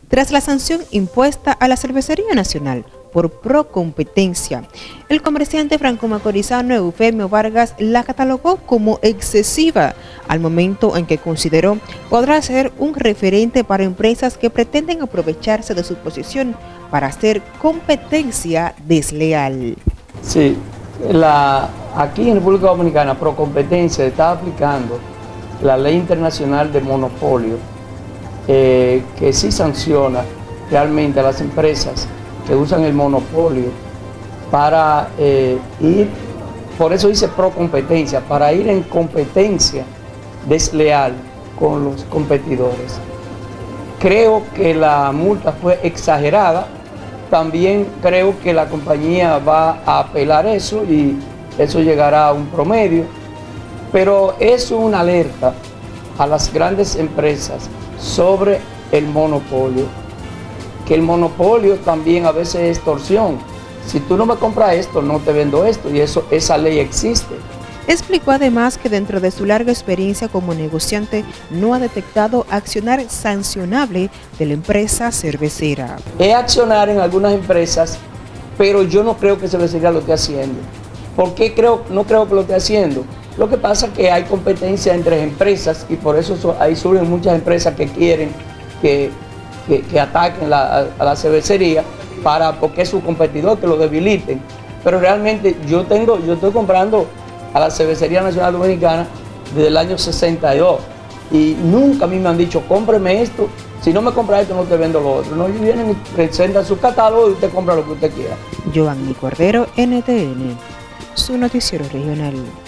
Tras la sanción impuesta a la Cervecería Nacional por Procompetencia, el comerciante franco-macorizano Eufemio Vargas la catalogó como excesiva, al momento en que consideró podrá ser un referente para empresas que pretenden aprovecharse de su posición para hacer competencia desleal. Sí, aquí en República Dominicana Procompetencia está aplicando la Ley Internacional de Monopolio, que sí sanciona realmente a las empresas que usan el monopolio para ir, por eso dice procompetencia, para ir en competencia desleal con los competidores. Creo que la multa fue exagerada, también creo que la compañía va a apelar eso y eso llegará a un promedio, pero es una alerta a las grandes empresas sobre el monopolio, que el monopolio también a veces es extorsión. Si tú no me compras esto, no te vendo esto, y esa ley existe. Explicó además que dentro de su larga experiencia como negociante no ha detectado accionar sancionable de la empresa cervecera. Es accionar en algunas empresas, pero yo no creo que Cervecería lo esté haciendo. ¿Por qué no creo que lo esté haciendo? Lo que pasa es que hay competencia entre empresas y por eso ahí surgen muchas empresas que quieren que ataquen a la cervecería porque es su competidor, que lo debiliten. Pero realmente yo estoy comprando a la Cervecería Nacional Dominicana desde el año 62 y nunca a mí me han dicho cómpreme esto, si no me compra esto no te vendo lo otro. No, ellos vienen y presentan su catálogo y usted compra lo que usted quiera. Joanny Cordero, NTN, su noticiero regional.